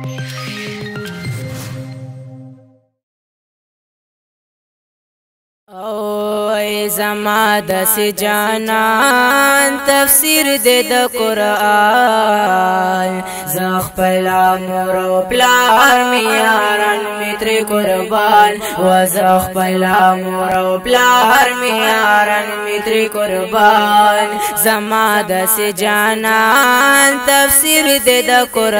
زما داسې جانان تفسیر دې د قرآن زه خپله مور او پلار مې یاران مې ترې قربان و زه خپله مور او پلار مې یاران مې ترې قربان زما داسې جانان تفسیر دې د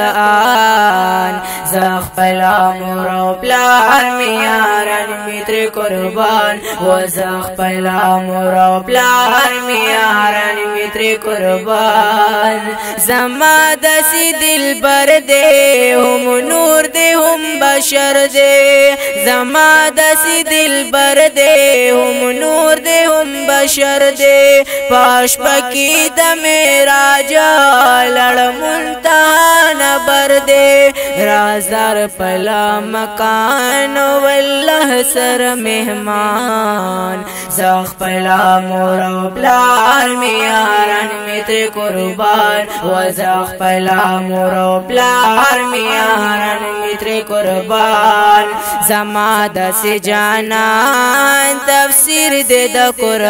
قرآن زه خپله مور او پلار مې یاران مې ترې قربان و زه خپله مور او پلار مې یاران مې ترې قربان زما داسې دلبر دی هم نور دی هم بشر دی زما داسې دلبر دی هم نور دی هم بشر دی پاش پکې د معراج لړ منتهانه بر دی رازدار پلا مکان والله سر مهمان زه خپله مور او پلار مې یاران مې ترې قربان و زه خپله مور او پلار مې یاران مې ترې قربان زما داسې جانان تفسیر دې د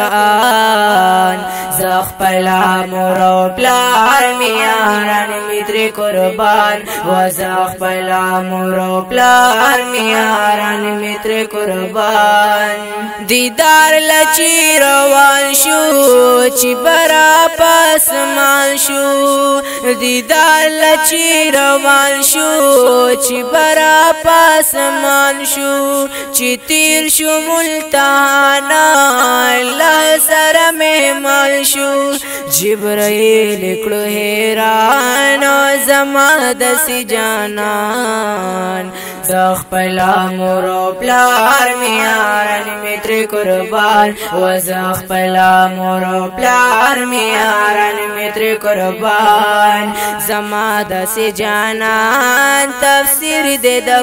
قرآن زه خپله مور او پلار مې یاران مې ترې قربان و زه خپله مور او پلار مې یاران مې ترې قربان دیدار لچی روان شو چې برا پاسمان شو دیدار لچی روان شو چې برا پاسمان شو چې تیر شو ملتانا الله سره مهمان شو جبرائیل کړو حیران زما داسې جانان زه خپله مور او پلار مې یاران مې ترې قربان و زه خپله مور او پلار مې یاران مې ترې قربان زما داسې جانان تفسیر دې د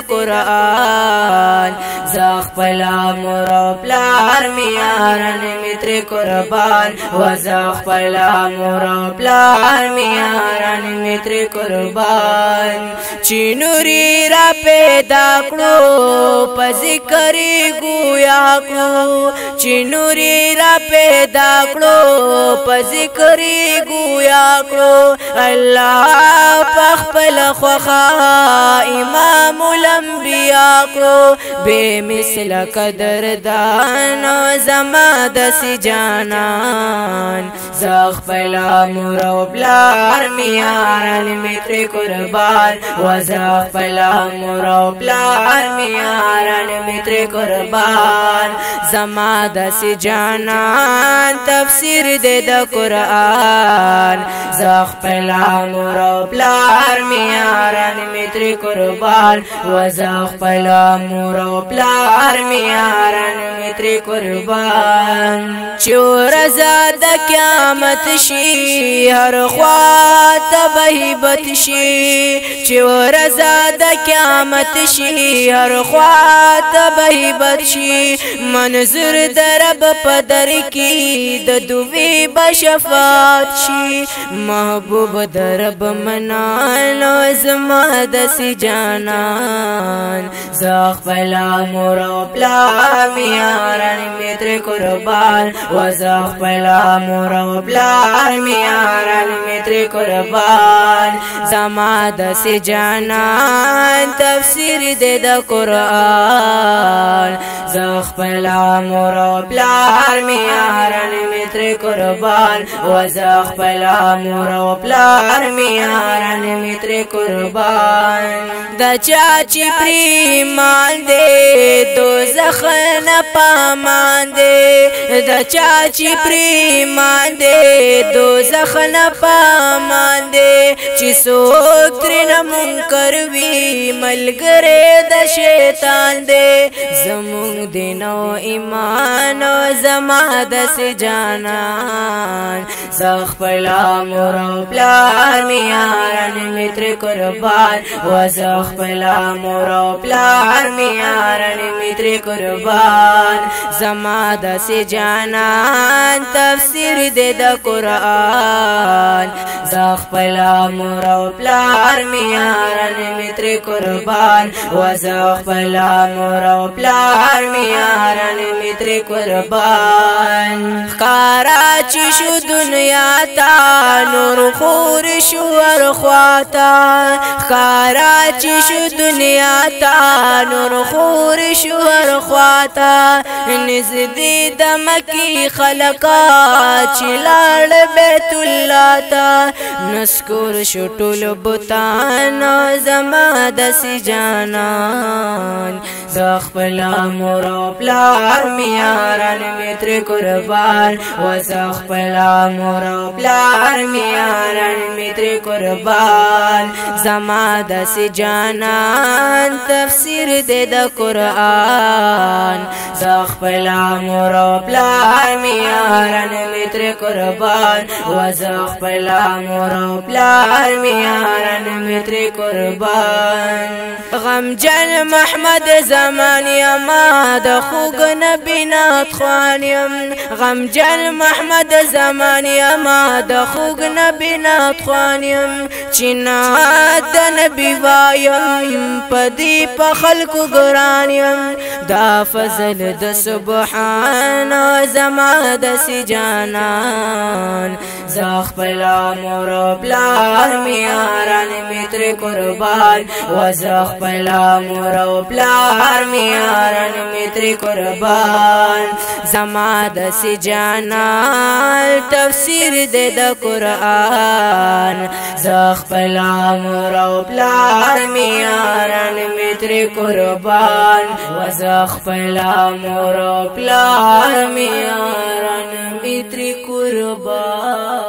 قرآن زه خپله مور او پلار مې یاران مې ترې قربان و زه خپله مور او پلار مې یاران مې ترې قربان چې نوري را پیدا کړو په ذکر ګویا کړو چې نوري را پیدا کړو په ذکر ګویا کړو الله په خپل خوښه امام الانبیاء کړو بے مثل قدردان زما داسې جانان زه خپله مور او پلار مې یاران مې ترې قربان و زه خپله مور او پلار مې یاران مې ترې قربان زما داسې جانان تفسیر دې د قرآن زه خپله مور او پلار مې یاران مې ترې قربان و زه خپله مور او پلار مې یاران مې ترې قربان چې ورځ د قیامت شي هر خوا ته به هیبت شي چې ورځ د قیامت شي هر خوا ته به هیبت شي منظور د رب په در کې د دوی به شفاعت شي محبوب د رب منانو زما داسې جانان زه خپله مور او پلار مې یاران مې ترې قربان و زه خپله مور او پلار مې یاران مې ترې قربان زما داسې جانان تفسیر دې د قرآن زه خپله مور او پلار مې یاران مې ترې قربان و زه خپله مور او پلار مې یاران مې ترې قربان د چا چې پرې ایمان دی دوزخ نه پامان دی د چا چې پرې ایمان دی دوزخ نه پامان دی چې څوک ترېنه منکر وي ملګری د شیطان دی زمونږ دین او ایمان زما داسې جانان زه خپله مور او پلار مې یاران مې ترې قربان وزخ پلا مور او پلار میارن میتر قربان زما دسی جانان تفسیر دے دا قرآن زخ پلا مور او پلار میارن میتر قربان وزخ پلا مور او پلار میارن میتر قربان خارا چی شو دنیا تا نور خور شو ورخواتا خارا چی شو دنیا تا نور خور شو ورخواتا نزدی دمکی خلقا چلال بیت اللہ تا نسکور شو طول بطان زما دسی جانان زخ پلا مور او پلار میارن میتر قربان وزخ پلا مور او پلار میارن میتر قربان زما دسی جانان تفسیر دے دا قرآن زخ پلا مور او پلار میارن میتر قربان وزخ پلا مور او پلار میارن میتر قربان غم جل محمد زمانی اما د خوگ نبی نات خوانیم غم جل محمد زمانی اما د خوگ نبی نات خوانیم چنات د نبی وایم پدی په خلقو ګرانیم دا فضل د سبحان زما د سی جانان زخ پلا مور او پلار میارن میتر قربان وزخ پلا مور او پلار میارن میتر قربان زما د سی جانان تفسیر دے د قرآن زخ پلا مور او پلار میارن میتر قربان وزخ پلا مور او پلار میارن میتر قربان